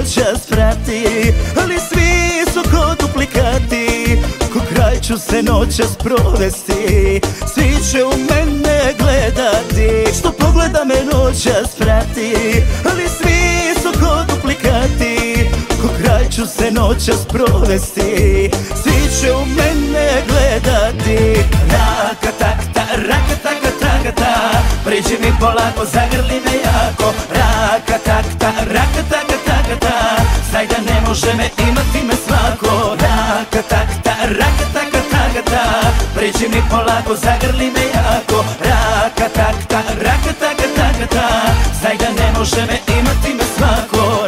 noćas prati, ali svi su ko duplikati. Ko kraj ću se noćas provesti, svi će u mene gledati. Što pogleda me noćas prati, ali svi su ko duplikati. Ko kraj ću se noćas provesti, svi će u mene gledati. Rakatakta, rakatakata, priđi mi polako, zagrli me jako. Rakatakta, rakatakata, znaj da ne može me imati me svako. Rakatakta, rakatakata, priđi mi polako, zagrli me jako. Rakatakta, rakatakata, znaj da ne može me imati me svako.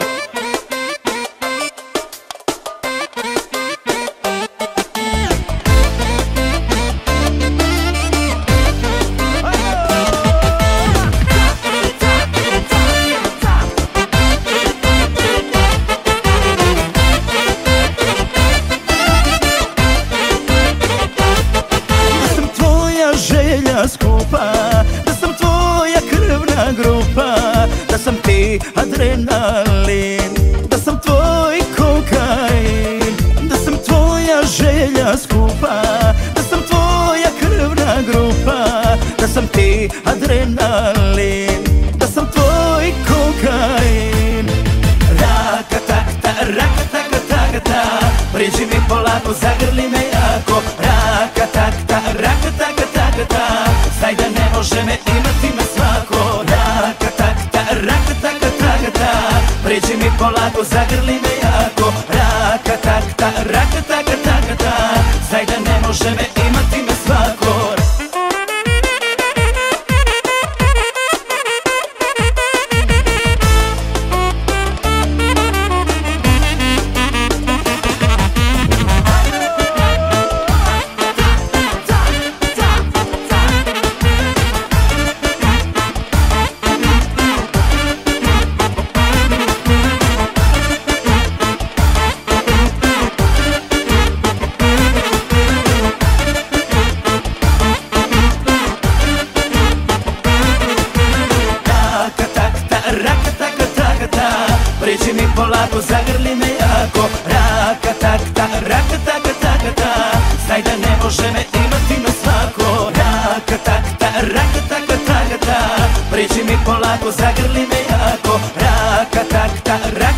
Skupa, da sam tvoja krvna grupa, da sam ti adrenalin, da sam tvoj kokain, da sam tvoja želja skupa, da sam tvoja krvna grupa, da sam ti adrenalin, da sam tvoj kokain. Rakatakta, rakatakata, priđi mi polako, zagrli me jako. Rakatakta, rakatakata, znaj da ne može me imati me svako. Rakatakta, rakatakata, priđi mi polako, zagrli me jako. Rakatakta, rakatakata, znaj da ne može me imati me svako. Priđi mi polako, zagrli me jako. Rakatakta, rakatakata, znaj da ne može me imati me svako. Rakatakta, rakatakata, priđi mi polako, zagrli me jako. Rakatakta,